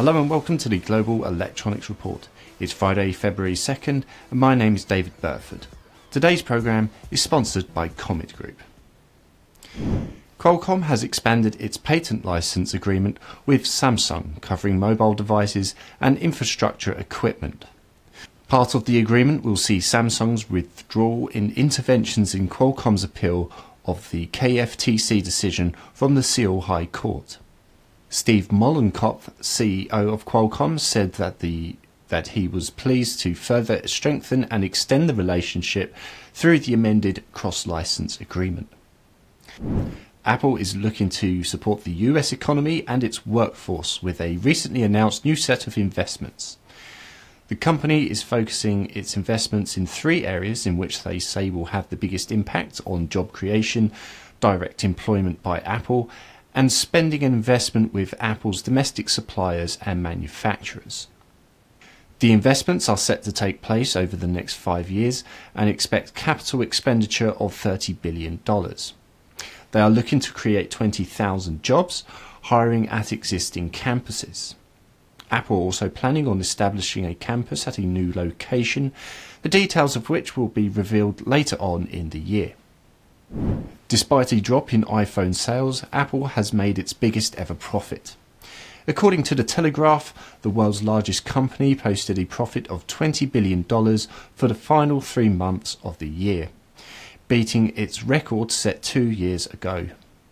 Hello and welcome to the Global Electronics Report. It's Friday, February 2nd, and my name is David Burford. Today's programme is sponsored by Comet Group. Qualcomm has expanded its patent license agreement with Samsung, covering mobile devices and infrastructure equipment. Part of the agreement will see Samsung's withdrawal in interventions in Qualcomm's appeal of the KFTC decision from the Seoul High Court. Steve Mollenkopf, CEO of Qualcomm, said that he was pleased to further strengthen and extend the relationship through the amended cross-license agreement. Apple is looking to support the US economy and its workforce with a recently announced new set of investments. The company is focusing its investments in three areas in which they say will have the biggest impact on job creation, direct employment by Apple, and spending and investment with Apple's domestic suppliers and manufacturers. The investments are set to take place over the next 5 years and expect capital expenditure of $30 billion. They are looking to create 20,000 jobs, hiring at existing campuses. Apple also planning on establishing a campus at a new location, the details of which will be revealed later on in the year. Despite a drop in iPhone sales, Apple has made its biggest ever profit. According to The Telegraph, the world's largest company posted a profit of $20 billion for the final 3 months of the year, beating its record set 2 years ago.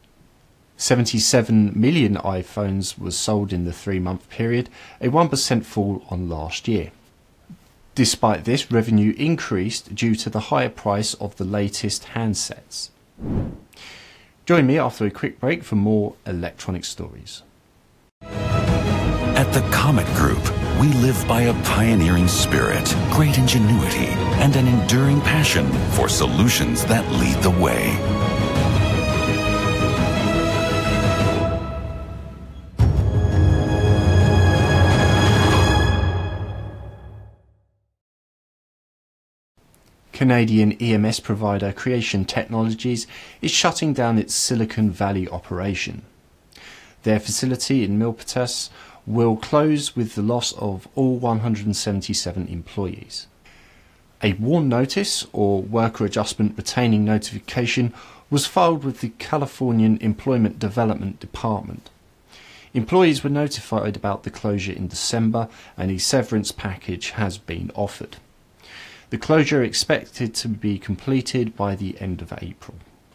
77 million iPhones was sold in the 3-month period, a 1% fall on last year. Despite this, revenue increased due to the higher price of the latest handsets. Join me after a quick break for more electronic stories. At the Comet Group, we live by a pioneering spirit, great ingenuity, and an enduring passion for solutions that lead the way. Canadian EMS provider Creation Technologies is shutting down its Silicon Valley operation. Their facility in Milpitas will close with the loss of all 177 employees. A WARN notice, or Worker Adjustment Retaining Notification, was filed with the Californian Employment Development Department. Employees were notified about the closure in December, and a severance package has been offered. The closure expected to be completed by the end of April.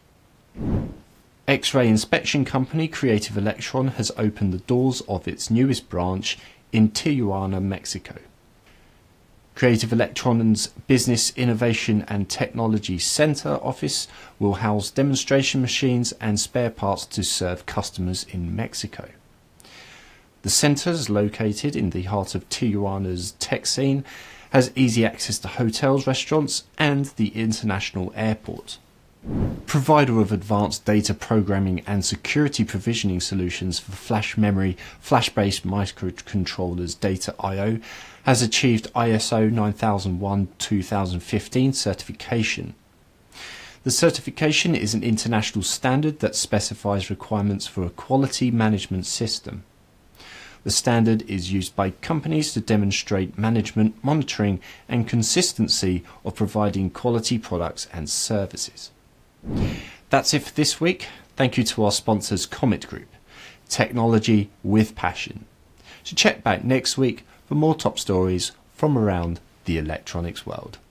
X-ray inspection company Creative Electron has opened the doors of its newest branch in Tijuana, Mexico. Creative Electron's Business Innovation and Technology Center office will house demonstration machines and spare parts to serve customers in Mexico. The center is located in the heart of Tijuana's tech scene, has easy access to hotels, restaurants, and the international airport. Provider of advanced data programming and security provisioning solutions for flash memory, flash-based microcontrollers Data I/O has achieved ISO 9001-2015 certification. The certification is an international standard that specifies requirements for a quality management system. The standard is used by companies to demonstrate management, monitoring, and consistency of providing quality products and services. That's it for this week. Thank you to our sponsors Comet Group, technology with passion. So check back next week for more top stories from around the electronics world.